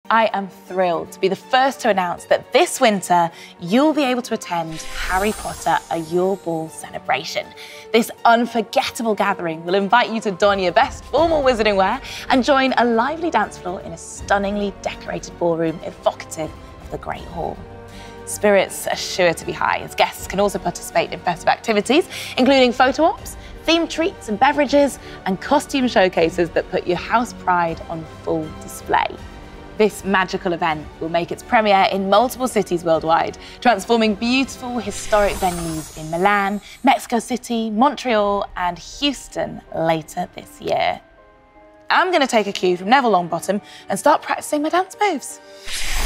I am thrilled to be the first to announce that this winter you'll be able to attend Harry Potter, a Yule Ball Celebration. This unforgettable gathering will invite you to don your best formal wizarding wear and join a lively dance floor in a stunningly decorated ballroom evocative of the Great Hall. Spirits are sure to be high, as guests can also participate in festive activities, including photo ops, themed treats and beverages, and costume showcases that put your house pride on full display. This magical event will make its premiere in multiple cities worldwide, transforming beautiful historic venues in Milan, Mexico City, Montreal, and Houston later this year. I'm going to take a cue from Neville Longbottom and start practicing my dance moves.